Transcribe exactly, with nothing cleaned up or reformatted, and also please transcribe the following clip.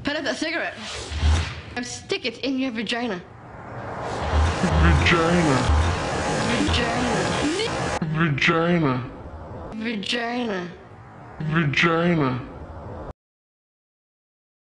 Put up that cigarette. And stick it in your vagina. Vagina. Vagina. Vagina. Vagina. Vagina.